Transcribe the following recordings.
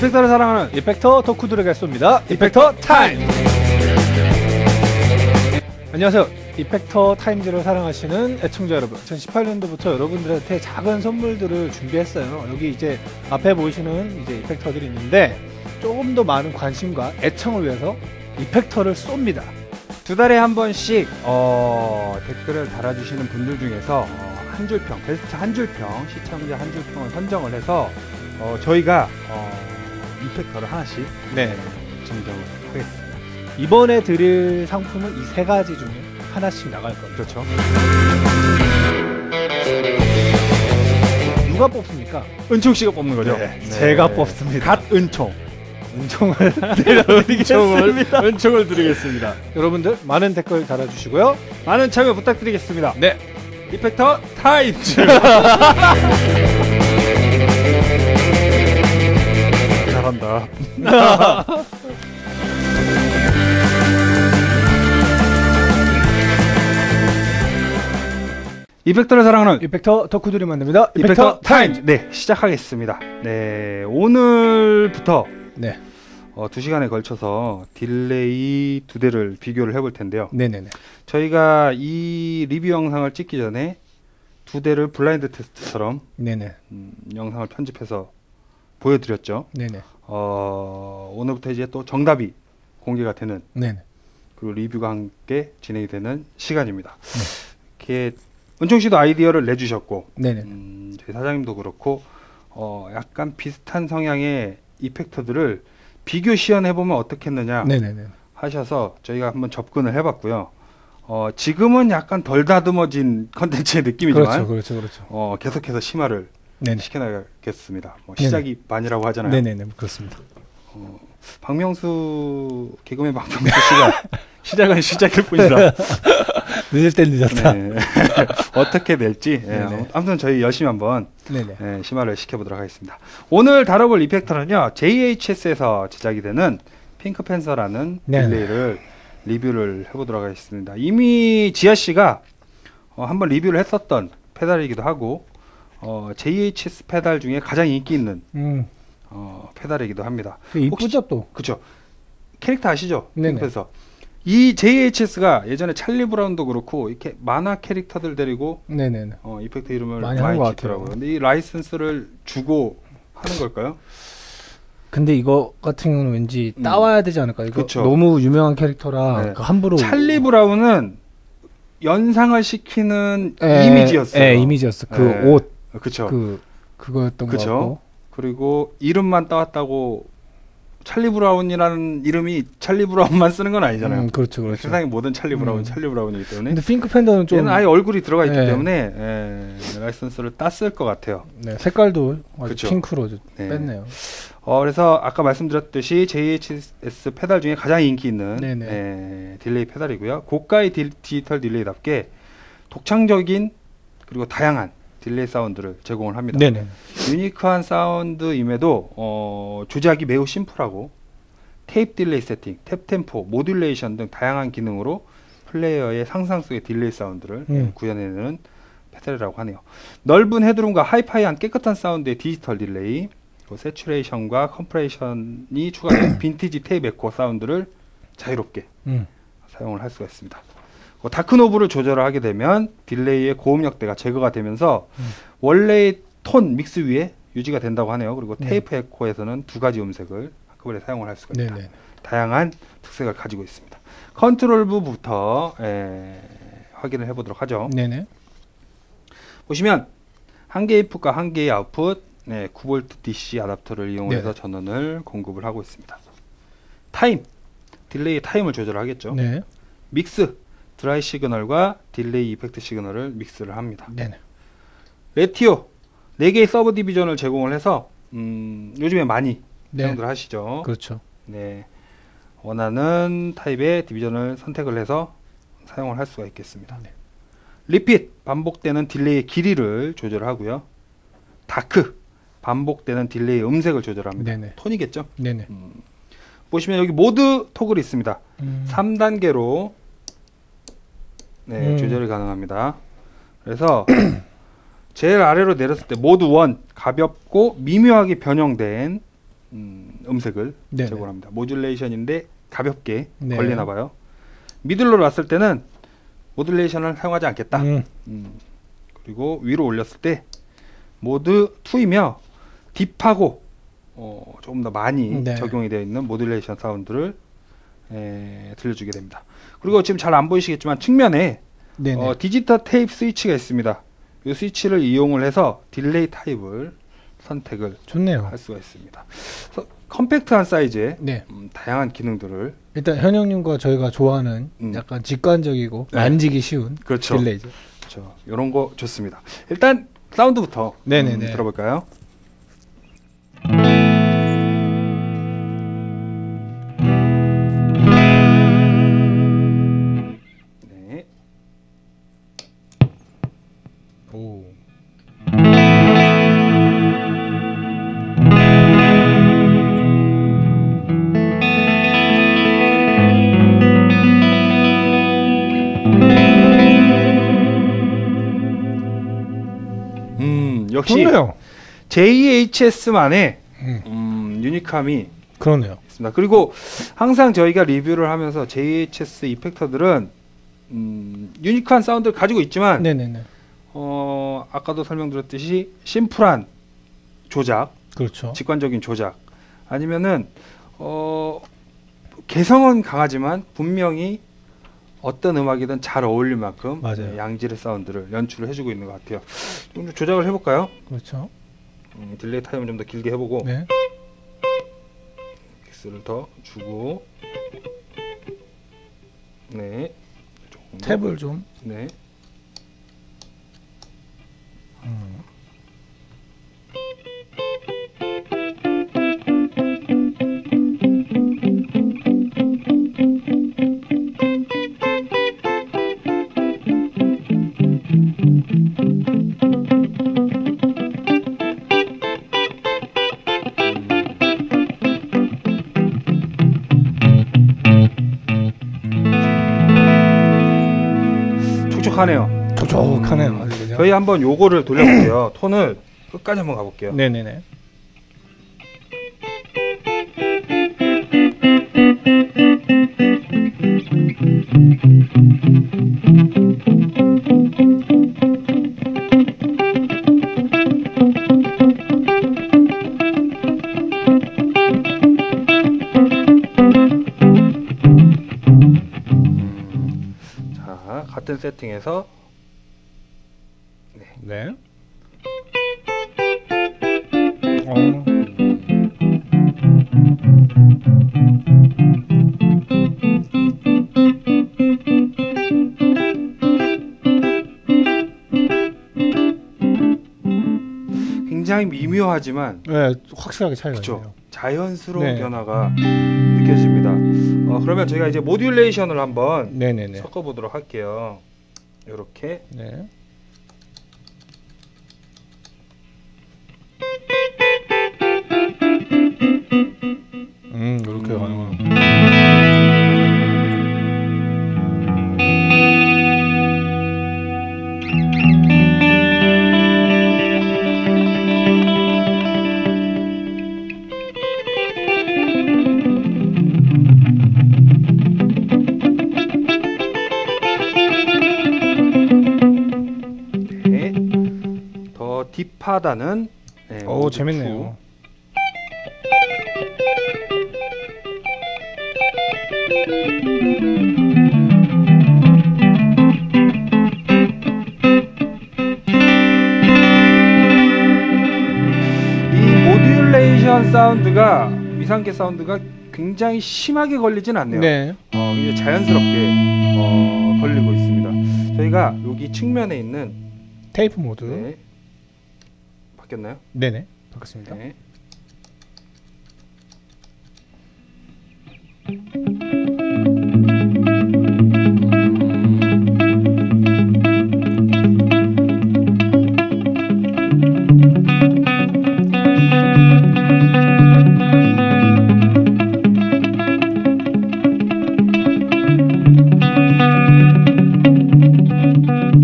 이펙터를 사랑하는 이펙터 덕후들에게 쏩니다. 이펙터 타임! 안녕하세요. 이펙터 타임즈를 사랑하시는 애청자 여러분, 2018년도부터 여러분들한테 작은 선물들을 준비했어요. 여기 이제 앞에 보이시는 이제 이펙터들이 있는데 조금 더 많은 관심과 애청을 위해서 이펙터를 쏩니다. 두 달에 한 번씩 댓글을 달아주시는 분들 중에서 한 줄평, 베스트 한 줄평, 시청자 한 줄평을 선정을 해서 저희가 이펙터를 하나씩 증정을 하겠습니다. 이번에 드릴 상품은 이 세 가지 중에 하나씩 나갈 겁니다. 그렇죠. 누가 뽑습니까? 은총 씨가 뽑는 거죠? 네, 제가 뽑습니다. 갓 은총. 은총을 드리겠습니다. 은총을 드리겠습니다. 여러분들 많은 댓글 달아주시고요. 많은 참여 부탁드리겠습니다. 네. 이펙터 타임즈. 잘한다. 이펙터를 사랑하는 이펙터 덕후들이 만듭니다. 이펙터 타임즈. 네, 시작하겠습니다. 네, 오늘부터 네. 2시간에 걸쳐서 딜레이 두 대를 비교를 해볼 텐데요. 네네네. 저희가 이 리뷰 영상을 찍기 전에 두 대를 블라인드 테스트처럼 네네. 영상을 편집해서 보여드렸죠. 네네. 오늘부터 이제 또 정답이 공개가 되는 네네. 그리고 리뷰가 함께 진행이 되는 시간입니다. 이렇게 은총 씨도 아이디어를 내주셨고, 네네. 저희 사장님도 그렇고, 약간 비슷한 성향의 이펙터들을 비교 시연해보면 어떻겠느냐 네네네. 하셔서 저희가 한번 접근을 해봤고요. 지금은 약간 덜 다듬어진 컨텐츠의 느낌이지만, 그렇죠. 계속해서 심화를 네네. 시켜나가겠습니다. 시작이 반이라고 하잖아요. 네네네. 그렇습니다. 박명수, 개그맨 박명수 씨가 시작은 시작일 뿐이라. 늦을 땐 늦었다. 네. 어떻게 될지 아무튼 저희 열심히 한번 심화를 시켜보도록 하겠습니다. 오늘 다뤄볼 이펙터는요, JHS에서 제작이 되는 핑크팬서라는 딜레이를 리뷰를 해보도록 하겠습니다. 이미 지아씨가 한번 리뷰를 했었던 페달이기도 하고 JHS 페달 중에 가장 인기 있는 페달이기도 합니다. 이쁘죠 또. 그렇죠. 캐릭터 아시죠? 네네. 그래서 이 JHS가 예전에 찰리 브라운도 그렇고 이렇게 만화 캐릭터들 데리고 네네네. 이펙터 이름을 많이 많이 것 짓더라고요. 같아요. 근데 이 라이선스를 주고 하는 걸까요? 근데 이거 같은 경우는 왠지 따와야 되지 않을까? 이거 그쵸. 너무 유명한 캐릭터라 함부로. 찰리 브라운은 연상을 시키는 이미지였어요. 네, 이미지였어. 그 옷. 그쵸. 그거였던 거 같고. 그리고 이름만 따왔다고 찰리 브라운이라는 이름이 찰리 브라운만 쓰는 건 아니잖아요. 그렇죠. 세상의 모든 찰리 브라운이기 때문에. 근데 핑크 팬더는 좀 얘는 아예 얼굴이 들어가 있기 때문에 라이선스를 땄을 것 같아요. 네, 색깔도 아주 그쵸. 핑크로 뺐네요. 그래서 아까 말씀드렸듯이 JHS 페달 중에 가장 인기 있는 딜레이 페달이고요. 고가의 디지털 딜레이답게 독창적인 그리고 다양한 딜레이 사운드를 제공을 합니다. 네네. 유니크한 사운드임에도 조작이 매우 심플하고 테이프 딜레이 세팅, 탭 템포, 모듈레이션 등 다양한 기능으로 플레이어의 상상 속의 딜레이 사운드를 구현해내는 페달이라고 하네요. 넓은 헤드룸과 하이파이한 깨끗한 사운드의 디지털 딜레이, 세츄레이션과 컴프레이션이 추가된 빈티지 테이프 에코 사운드를 자유롭게 사용을 할 수가 있습니다. 다크 노브를 조절을 하게 되면 딜레이의 고음역대가 제거가 되면서 원래의 톤 믹스 위에 유지가 된다고 하네요. 그리고 테이프 에코에서는 두 가지 음색을 한꺼번에 사용을 할 수가 있다. 다양한 특색을 가지고 있습니다. 컨트롤부부터 확인을 해보도록 하죠. 보시면 한 개의 인풋과 한 개의 아웃풋 9V DC 아답터를 이용해서 전원을 공급을 하고 있습니다. 타임, 딜레이 타임을 조절하겠죠. 믹스, 드라이 시그널과 딜레이 이펙트 시그널을 믹스를 합니다. 레티오 4개의 서브 디비전을 제공을 해서 요즘에 많이 사용들 하시죠. 그렇죠. 원하는 타입의 디비전을 선택을 해서 사용을 할 수가 있겠습니다. 리핏, 반복되는 딜레이의 길이를 조절하고요. 다크, 반복되는 딜레이의 음색을 조절합니다. 톤이겠죠. 보시면 여기 모드 토글이 있습니다. 3단계로 조절이 가능합니다. 그래서 제일 아래로 내렸을 때 모드 1 가볍고 미묘하게 변형된 음색을 네네. 제공합니다. 모듈레이션인데 가볍게 네. 걸리나 봐요. 미들로 놨을 때는 모듈레이션을 사용하지 않겠다. 그리고 위로 올렸을 때 모드 2이며 딥하고 조금 더 많이 네. 적용이 되어 있는 모듈레이션 사운드를 들려주게 됩니다. 그리고 지금 잘 안 보이시겠지만 측면에 네네. 디지털 테이프 스위치가 있습니다. 이 스위치를 이용을 해서 딜레이 타입을 선택을 좋네요. 할 수가 있습니다. 그래서 컴팩트한 사이즈에 네. 다양한 기능들을 일단 현영님과 저희가 좋아하는 약간 직관적이고 네. 만지기 쉬운 그렇죠. 딜레이죠. 그렇죠. 이런 거 좋습니다. 일단 사운드부터 네네네. 들어볼까요? 네. 오. 역시 좋네요. JHS만의 유니크함이 그러네요. 있습니다. 그리고 항상 저희가 리뷰를 하면서 JHS 이펙터들은 유니크한 사운드를 가지고 있지만 네네네. 아까도 설명드렸듯이 심플한 조작, 그렇죠. 직관적인 조작 아니면은 개성은 강하지만 분명히 어떤 음악이든 잘 어울릴 만큼 맞아요. 양질의 사운드를 연출을 해주고 있는 것 같아요. 좀 조작을 해볼까요? 그렇죠. 딜레이 타임을 좀 더 길게 해보고 네. 믹스를 더 주고 네 조금 더. 탭을 좀. 네 촉촉하네요. 촉촉하네요. 아주 그냥. 저희 한번 요거를 돌려볼게요. 톤을 끝까지 한번 가볼게요. 네네네. 자, 같은 세팅에서 네. 굉장히 미묘하지만 네, 확실하게 차이가 그쵸, 있네요. 자연스러운 네. 변화가 느껴집니다. 그러면 저희가 이제 모듈레이션을 한번 네네네. 섞어보도록 할게요. 이렇게 네. 이렇게 가능한. 네. 더 딥하다는 오, 모드 재밌네요. 이 모듈레이션 사운드가 위상계 사운드가 굉장히 심하게 걸리진 않네요. 네. 굉장히 자연스럽게 걸리고 있습니다. 저희가 여기 측면에 있는 테이프 모드. 네. 바뀌었나요? 네네. 바꿨습니다. 네.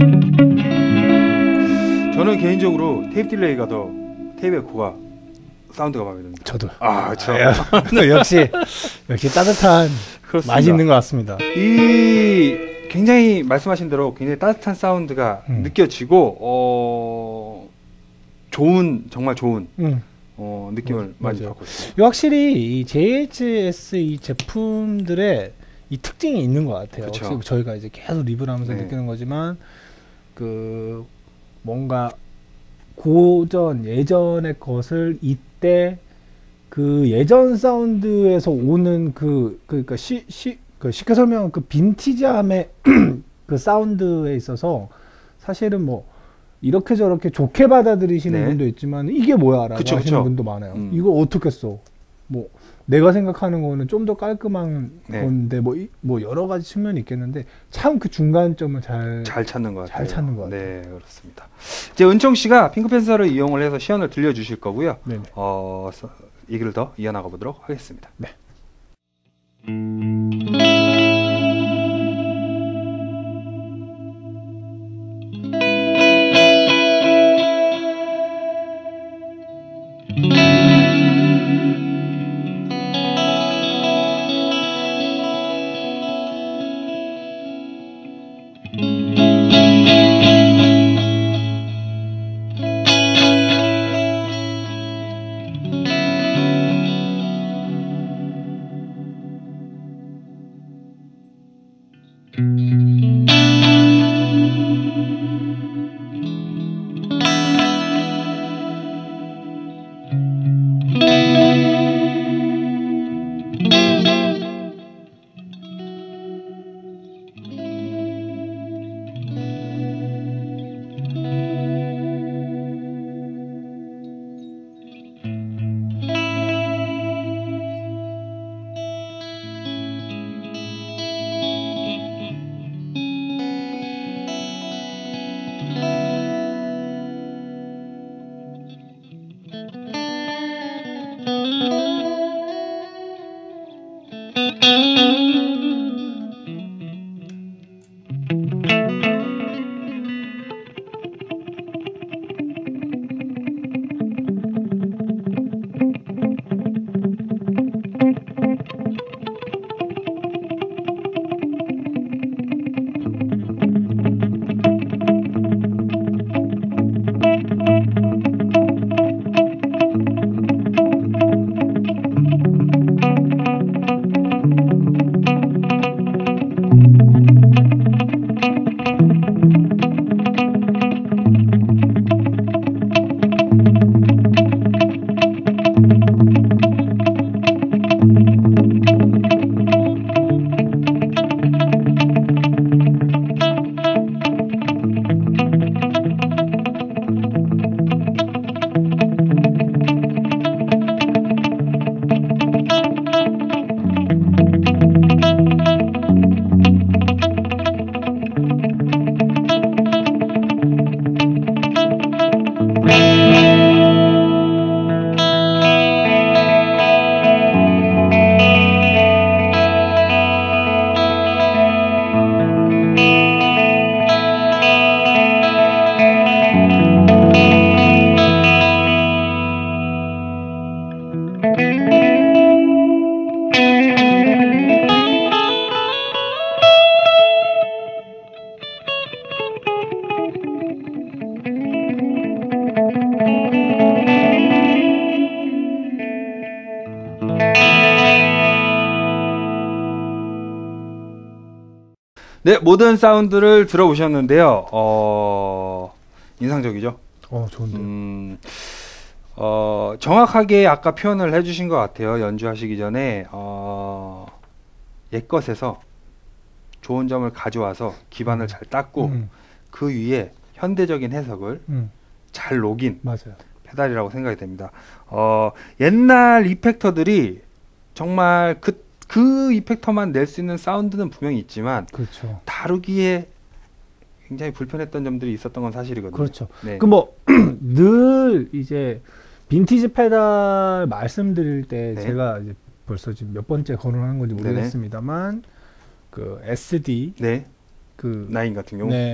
저는 개인적으로 테이프 딜레이가 더 테이프 에코가 사운드가 마음에 듭니다. 저도. 저 역시 따뜻한 그렇습니다. 맛이 있는 것 같습니다. 이 굉장히 말씀하신 대로 굉장히 따뜻한 사운드가 느껴지고 정말 좋은 느낌을 많이 맞아요. 받고 있습니다. 확실히 이 JHS 이 제품들의 이 특징이 있는 것 같아요. 그쵸. 혹시 저희가 이제 계속 리뷰를 하면서 네. 느끼는 거지만 그 뭔가 예전의 것을 이때 그 예전 사운드에서 오는 그러니까 쉽게 설명하면 그 빈티지함의 그 사운드에 있어서 사실은 뭐 이렇게 저렇게 좋게 받아들이시는 네. 분도 있지만 이게 뭐야라고 그쵸, 하시는 그쵸. 분도 많아요. 이거 어떻게 써? 뭐 내가 생각하는 거는 좀 더 깔끔한 네. 건데 뭐 여러 가지 측면이 있겠는데 참 그 중간점을 잘 찾는 것 같아요. 잘 찾는 것 같아요. 네, 그렇습니다. 이제 은총 씨가 핑크팬서를 이용을 해서 시연을 들려주실 거고요. 네네. 얘기를 더 이어나가 보도록 하겠습니다. 네. 네, 모든 사운드를 들어보셨는데요. 인상적이죠? 좋은데요. 정확하게 아까 표현을 해주신 것 같아요. 연주하시기 전에 옛것에서 좋은 점을 가져와서 기반을 잘 닦고 그 위에 현대적인 해석을 잘 녹인 맞아요. 페달이라고 생각이 됩니다. 옛날 이펙터들이 정말 그 이펙터만 낼 수 있는 사운드는 분명히 있지만 그렇죠. 다루기에 굉장히 불편했던 점들이 있었던 건 사실이거든요. 그렇죠. 네. 그 뭐 늘 이제 빈티지 페달 말씀드릴 때 네. 제가 이제 벌써 지금 몇 번째 거론하는 건지 모르겠습니다만 그 SD 네. 그 9 같은 경우. 네.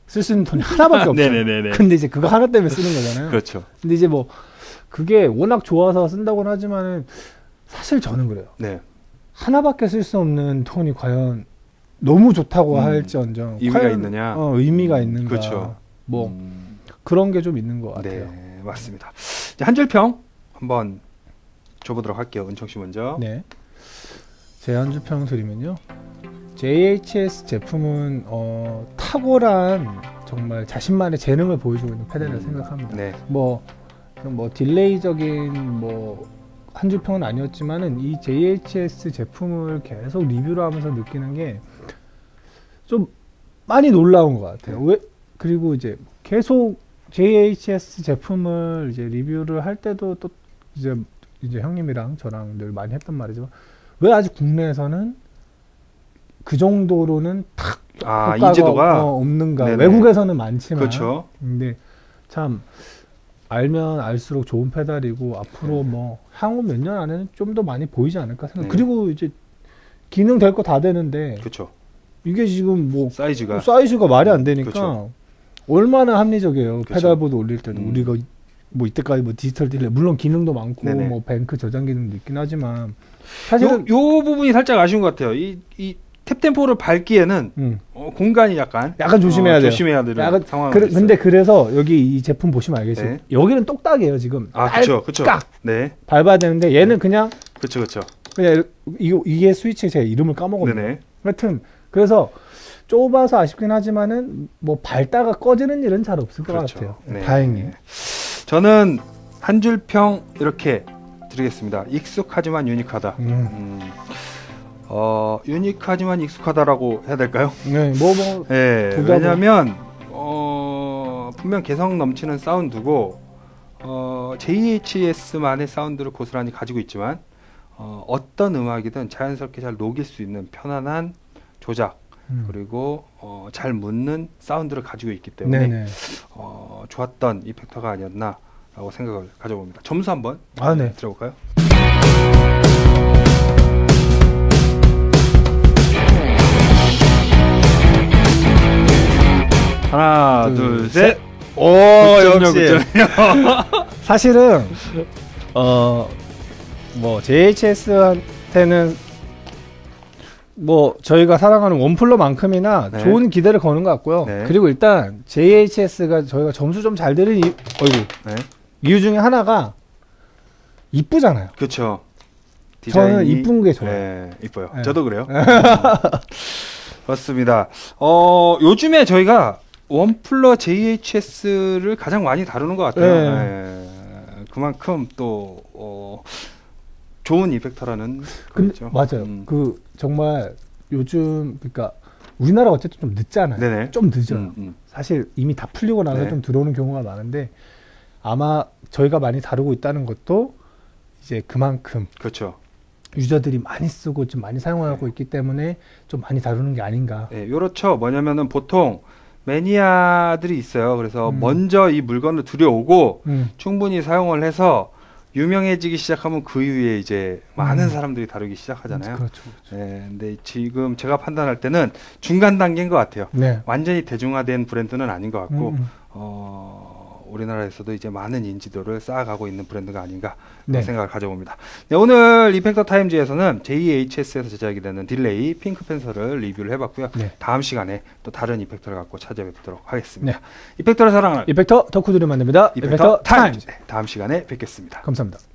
쓸 수 있는 돈이 하나밖에 없어요. 네네네네. 근데 이제 그거 하나 때문에 쓰는 거잖아요. 그렇죠. 근데 이제 뭐 그게 워낙 좋아서 쓴다고는 하지만은 사실 저는 그래요. 네. 하나밖에 쓸 수 없는 톤이 과연 너무 좋다고 할지언정 의미가 과연, 있느냐? 의미가 있는가? 그렇죠. 뭐 그런 게 좀 있는 것 같아요. 네, 맞습니다. 이제 한 줄 평 한번 줘보도록 할게요. 은총 씨 먼저. 네. 제 한 줄 평 드리면요. JHS 제품은 탁월한 정말 자신만의 재능을 보여주고 있는 페달이라고 생각합니다. 네. 뭐 딜레이적인 한 줄 평은 아니었지만은 이 JHS 제품을 계속 리뷰를 하면서 느끼는 게 좀 많이 놀라운 것 같아요. 왜? 그리고 이제 계속 JHS 제품을 이제 리뷰를 할 때도 또 이제 형님이랑 저랑 늘 많이 했던 말이지만 왜 아직 국내에서는 그 정도로는 탁 효과가 인지도가 없는가? 네네. 외국에서는 많지만 그렇죠. 근데 참 알면 알수록 좋은 페달이고 앞으로 뭐 향후 몇 년 안에는 좀 더 많이 보이지 않을까 생각. 네. 그리고 이제 기능 될 거 다 되는데 그렇죠. 이게 지금 뭐 사이즈가 사이즈가 말이 안 되니까 그렇죠. 얼마나 합리적이에요. 그렇죠. 페달보드 올릴 때도 우리가 뭐 이때까지 뭐 디지털 딜레이 물론 기능도 많고 네네. 뭐 뱅크 저장 기능도 있긴 하지만 요 사실은 부분이 살짝 아쉬운 것 같아요. 이 탭템포를 밟기에는 공간이 약간 조심해야 돼요. 조심해야 되는 약간 상황이 있어요. 근데 그래서 여기 이 제품 보시면 알겠어요. 네. 여기는 똑딱이에요 지금. 그렇죠, 그렇죠. 깍 네, 밟아야 되는데 얘는 그냥 그렇죠. 이게 스위치 제가 이름을 까먹었네요. 네네. 하여튼 그래서 좁아서 아쉽긴 하지만은 뭐 밟다가 꺼지는 일은 잘 없을 것 그렇죠. 같아요. 네. 다행히. 저는 한 줄 평 이렇게 드리겠습니다. 익숙하지만 유니크하다. 유니크하지만 익숙하다라고 해야 될까요? 네, 네, 둘다 왜냐하면 분명 개성 넘치는 사운드고 JHS만의 사운드를 고스란히 가지고 있지만 어떤 음악이든 자연스럽게 잘 녹일 수 있는 편안한 조작 그리고 잘 묻는 사운드를 가지고 있기 때문에 네네. 좋았던 이펙터가 아니었나라고 생각을 가져봅니다. 점수 한번 네. 들어볼까요? 하나, 둘, 셋. 오, 9.0, 역시. 9.0. 사실은 뭐 JHS한테는 뭐 저희가 사랑하는 원플러만큼이나 네. 좋은 기대를 거는 것 같고요. 네. 그리고 일단 JHS가 저희가 점수 좀 잘 드는 네. 이유 중에 하나가 이쁘잖아요. 그렇죠. 저는 이쁜 게 좋아요. 네, 이뻐요. 네. 저도 그래요. 그렇습니다. 요즘에 저희가 원플러 JHS를 가장 많이 다루는 것 같아요. 네. 네. 그만큼 또 좋은 이펙터라는 근데 거죠. 맞아요. 그 정말 요즘 그러니까 우리나라 어쨌든 좀 늦잖아요. 네네. 좀 늦어요. 사실 이미 다 풀리고 나서 네. 좀 들어오는 경우가 많은데 아마 저희가 많이 다루고 있다는 것도 이제 그만큼 그렇죠. 유저들이 많이 쓰고 좀 많이 사용하고 있기 때문에 좀 많이 다루는 게 아닌가. 네, 요렇죠. 뭐냐면은 보통 매니아들이 있어요. 그래서 먼저 이 물건을 들여오고 충분히 사용을 해서 유명해지기 시작하면 그 이후에 이제 많은 사람들이 다루기 시작하잖아요. 그렇죠. 네, 근데 지금 제가 판단할 때는 중간 단계인 것 같아요. 네. 완전히 대중화된 브랜드는 아닌 것 같고 우리나라에서도 이제 많은 인지도를 쌓아가고 있는 브랜드가 아닌가 네. 생각을 가져봅니다. 네, 오늘 이펙터 타임즈에서는 JHS에서 제작이 되는 딜레이 핑크팬서를 리뷰를 해봤고요. 네. 다음 시간에 또 다른 이펙터를 갖고 찾아뵙도록 하겠습니다. 네. 이펙터를 사랑하는 이펙터 덕후들을 만듭니다. 이펙터 타임즈. 네, 다음 시간에 뵙겠습니다. 감사합니다.